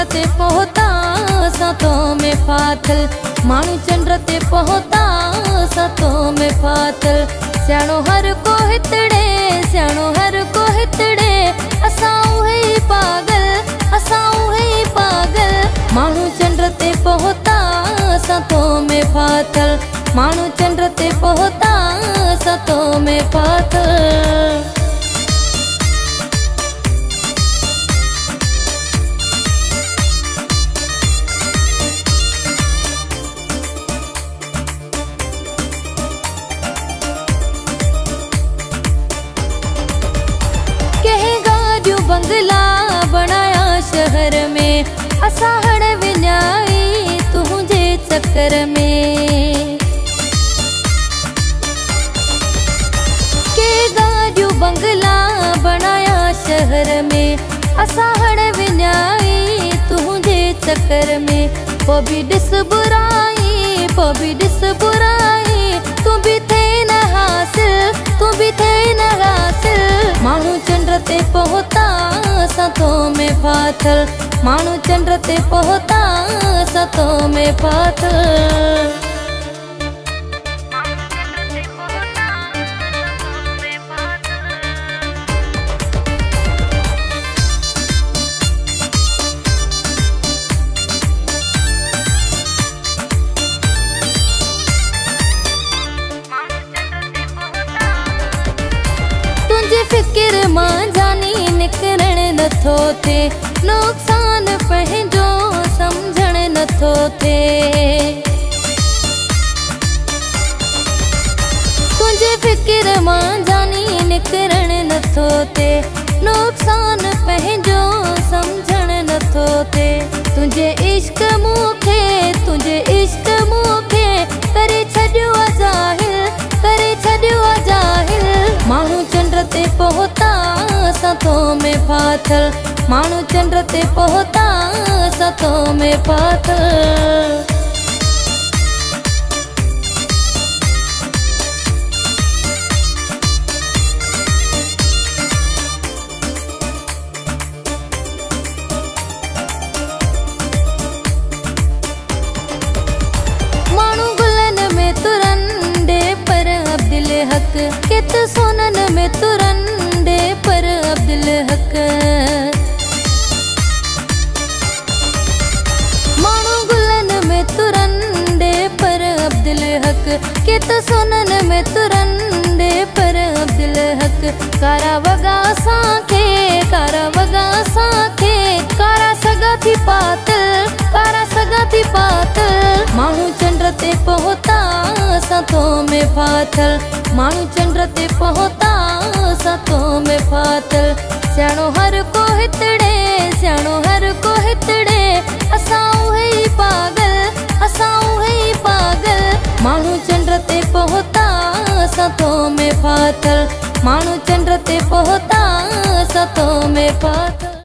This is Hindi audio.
ते पहुता सतो में फाथल, मानू चंद्र ते पहुता सतो में फाथल। स्याणो हर को हितड़े, स्याणो हर को हितड़े, असाऊ है पागल, असाऊ है पागल। मानू चंद्र ते पहुता सतो में फाथल, मानू चंद्र ते पहुता सतो में फाथल। बंगला बनाया शहर में, असा हड़ विन्याई तुझे चक्कर में। के गाड़ियों बंगला बनाया शहर में, असा हड़ विन्याई तुझे चक्कर में। पबी डिस बुराई, पबी डिस बुराई, तू भी थे न हासिल, तू भी थे न हासिल। मानू चंद्र ते पहुता सतो में फाथल, मानू चंद्र ते पहुता सतो में फाथल। तुझे फिक्र मां जानी निकरण नथो थे, नुकसान पंहिंजो समझण नथो थे। तुझे फिक्र मां जानी निकरण नथो थे, नुकसान पंहिंजो समझण नथो थे। तुझे इश्क मूंखे, तुझे इश्क मूंखे करे छॾियो ज़ाहिर, करे छॾियो ज़ाहिर। मानू चंद्र ते पहुता सतो में फाथल, मानू चंद्र ते पहुता सतो में फाथल। मानू गुलन में तुरंदे पर अब्दुल हक, कित सोनन में तुरंदे पर अब्दुल हक। मानू गुलन में तुरंदे पर अब्दुल हक, कित सोनन में तुरंदे पर अब्दुल हक। कारा वगा साखे, कारा वगा साखे, कारा सगा थी पातल, कारा सगा थी पातल। मानू चंद्र ते पहुता सतो में फाथल, मानू चंद्र ते पहुता सतो में फाथल। स्याणो हर को हितड़े, स्याणो हर को हितड़े, असाऊ है पागल, असाऊ है पागल। मानू चंद्र ते पहुता सतो में फाथल, मानू चंद्र ते पहुता सतो में फाथल।